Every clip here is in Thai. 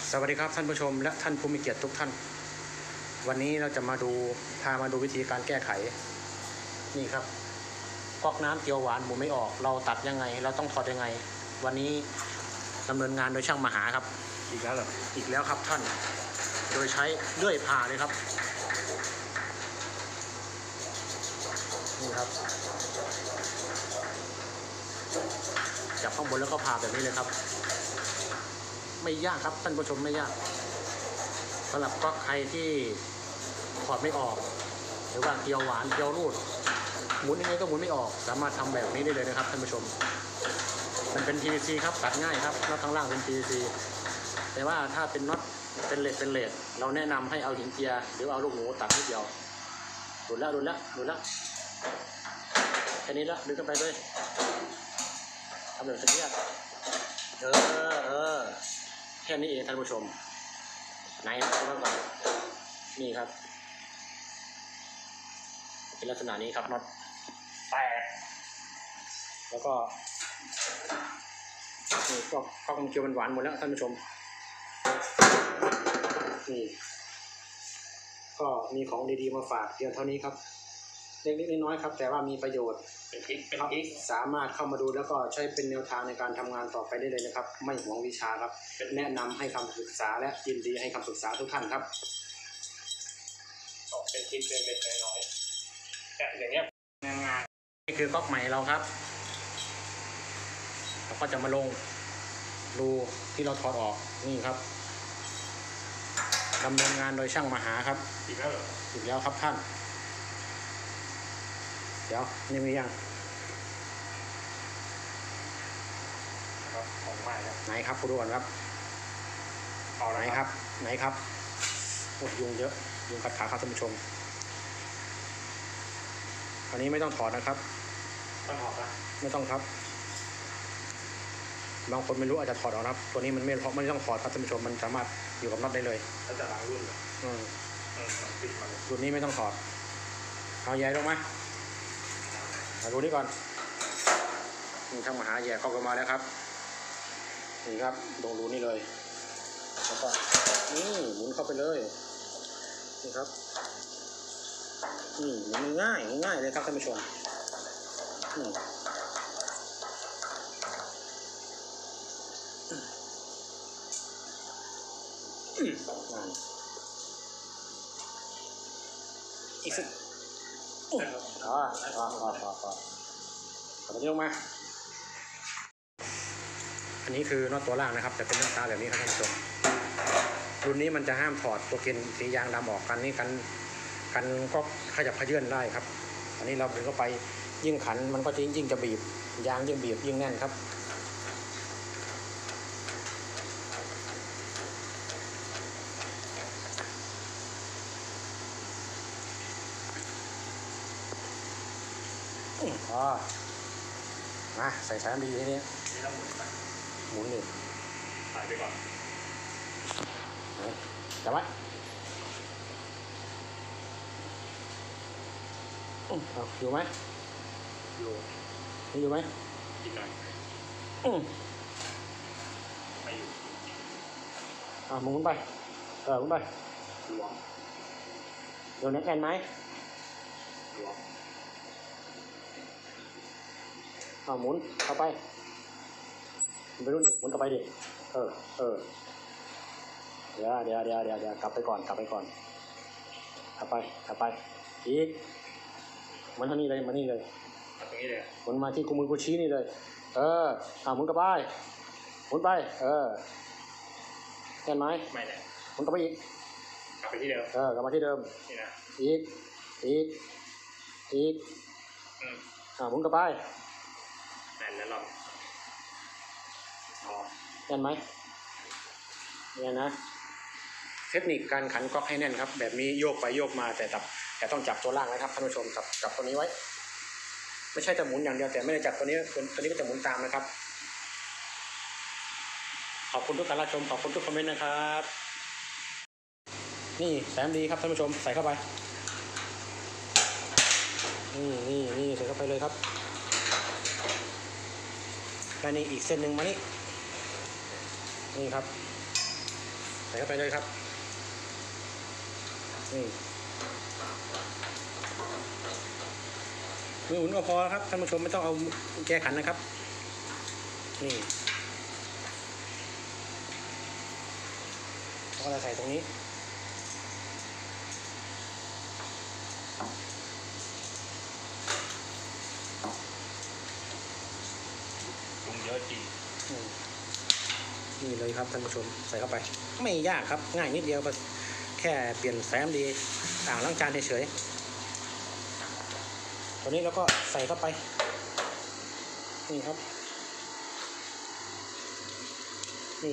สวัสดีครับท่านผู้ชมและท่านผู้มีเกียรติทุกท่านวันนี้เราจะมาดูวิธีการแก้ไขนี่ครับก๊อกน้ำเกี๊ยวหวานหมุนไม่ออกเราตัดยังไงเราต้องถอดยังไงวันนี้ดำเนินงานโดยช่างมหาครับอีกแล้วเหรออีกแล้วครับท่านโดยใช้เลื่อยผ่าเลยครับนี่ครับจับข้างบนแล้วก็ผ่าแบบนี้เลยครับไม่ยากครับท่านผู้ชมไม่ยากสำหรับก๊อกใครที่ถอดไม่ออกหรือว่าเกี๊ยวหวานเกี๊ยวรูดหมุนยังไงก็หมุนไม่ออกสามารถทำแบบนี้ได้เลยนะครับท่านผู้ชมมันเป็น PVC ครับตัดง่ายครับน็อตข้างล่างเป็น PVC แต่ว่าถ้าเป็นน็อตเป็นเลดเราแนะนำให้เอาหินเจียหรือเอาลูกหนูตัดนิดเดียวหลุดแล้วแค่นี้ละดึงกันไปเลยทำแบบนี้แค่นี้เองท่านผู้ชมไหนดูก่อนนี่ครับเป็นลักษณะนี้ครับน็อตแตกแล้วก็นี่ก็คงเคี้ยวหวานหมดแล้วท่านผู้ชมนี่ก็มีของดีๆมาฝากเพียงเท่านี้ครับเล็กๆน้อยๆครับแต่ว่ามีประโยชน์เป็นคลิปสามารถเข้ามาดูแล้วก็ใช้เป็นแนวทางในการทำงานต่อไปได้เลยนะครับไม่หวงวิชาครับแนะนำให้คำปรึกษาและยินดีให้คำปรึกษาทุกท่านครับเป็นคลิปเล็กๆน้อยๆแต่อย่างเงี้ยงานนี่คือก๊อกใหม่เราครับเราก็จะมาลงรูที่เราถอดออกนี่ครับดำเนินงานโดยช่างมหาครับอีกแล้วเหรออีกแล้วครับท่านเดี๋ยวนี่มียังครับของใหม่ครับไหนครับผู้ดูก่อนครับไหนครับโอ้ยุงเยอะยุงกัดขาครับท่านผู้ชมอันนี้ไม่ต้องถอดนะครับต้องถอดนะไม่ต้องครับบางคนไม่รู้อาจจะถอดออกครับตัวนี้มันไม่ต้องถอดครับท่านผู้ชมมันสามารถอยู่กับน็อตได้เลยแล้วจะล้างรุ่นปิดมาเลยรุ่นนี้ไม่ต้องถอดเอาใหญ่ลงมามาดูนี่ก่อนนี่ช่างมหาแย่เข้ามาแล้วครับนี่ครับลงรูนี่เลยแล้วก็นี่หมุนเข้าไปเลยนี่ครับนี่มันง่ายเลยครับท่านผู้ชมอีกสักเอาไปลงมาอันนี้คือน็อตตัวล่างนะครับจะเป็นหน้าตาแบบนี้ครับท่านผู้ชมรุ่นนี้มันจะห้ามถอดตัวเกนสียางดำออกกันนี่กันก็ขยับขยื่นได้ครับอันนี้เราดึงเข้าไปยิ่งขันมันก็ยิ่งจะบีบยางยิ่งบีบยิ่งแน่นครับมาใส่สายน้ำดีทีนี้หมุนเลยถ่ายไปก่อนจับไว้อยู่ไหมอยู่ไหมอีกหน่อยไม่อยู่หมุนไปหมุนไปหลวมเดี๋ยวแน่นไหมหลวมหมุนเข้าไปไม่รู้หมุนเข้าไปดิเดี๋ยวกลับไปก่อนกลับไปอีกมันเท่านี้เลยมานี่เลยตรงนี้เลยหมุนมาที่กุมือกุชี้นี่เลยหมุนกลับไปหมุนไปแน่นไหมไม่แน่หมุนกลับไปอีกกลับไปที่เดิมกลับมาที่เดิมนี่นะอีกหมุนกลับไปแน่นแล้วหรอแน่นไหมเนี่ยนะเทคนิคการขันก๊อกให้แน่นครับแบบนี้โยกไปโยกมาแต่ต้องจับตัวล่างนะครับท่านผู้ชมจับตัวนี้ไว้ไม่ใช่จะหมุนอย่างเดียวแต่ไม่ได้จับตัวนี้ก็จะหมุนตามนะครับขอบคุณทุกการรับชมขอบคุณทุกคอมเมนต์นะครับนี่แสนดีครับท่านผู้ชมใส่เข้าไปนี่ใส่เข้าไปเลยครับแล้วนี่อีกเส้นหนึ่งมานี่ครับใส่เข้าไปเลยครับนี่มือหมุนก็พอครับท่านผู้ชมไม่ต้องเอากุญแจขันนะครับนี่แล้วก็จะใส่ตรงนี้ปรุงเยอะจริงนี่เลยครับท่านผู้ชมใส่เข้าไปไม่ยากครับง่ายนิดเดียวแค่เปลี่ยนแฟ้มดีอ่างล้างจานเฉยๆตัวนี้เราก็ใส่เข้าไปนี่ครับนี่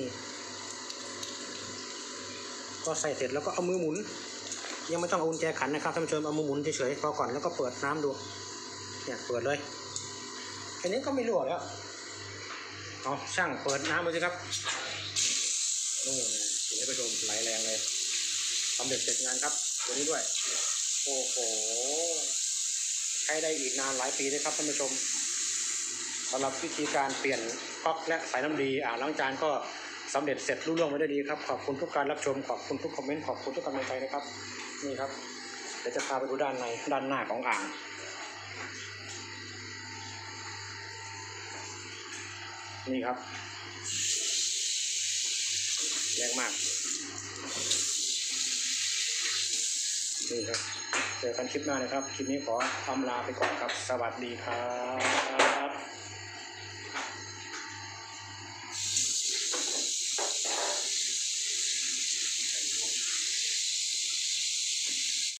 ก็ใส่เสร็จแล้วก็เอามือหมุนยังไม่ต้องเอากุญแจขันนะครับท่านผู้ชมเอามือหมุนเฉยๆพอก่อนแล้วก็เปิดน้ำดูเนี่ยเปิดเลยแค่นี้ก็ไม่รั่วแล้วเอาช่างเปิดน้ำดูสิครับนี่เห็นไหมท่านผู้ชมไหลแรงเลยสำเร็จเสร็จงานครับตัวนี้ด้วยโอ้โหใช้ได้อีกนานหลายปีเลยครับท่านผู้ชมสำหรับวิธีการเปลี่ยนก๊อกและสายน้ำดีอ่างล้างจานก็สำเร็จเสร็จรุ่ล่วงไปได้ดีครับขอบคุณทุกการรับชมขอบคุณทุกคอมเมนต์ขอบคุณทุกกำลังใจนะครับนี่ครับเดี๋ยวจะพาไปดูด้านในด้านหน้าของอ่างนี่ครับแรงมากนี่ครับเจอกันคลิปหน้านะครับคลิปนี้ขออำลาไปก่อนครับสวัสดีครับ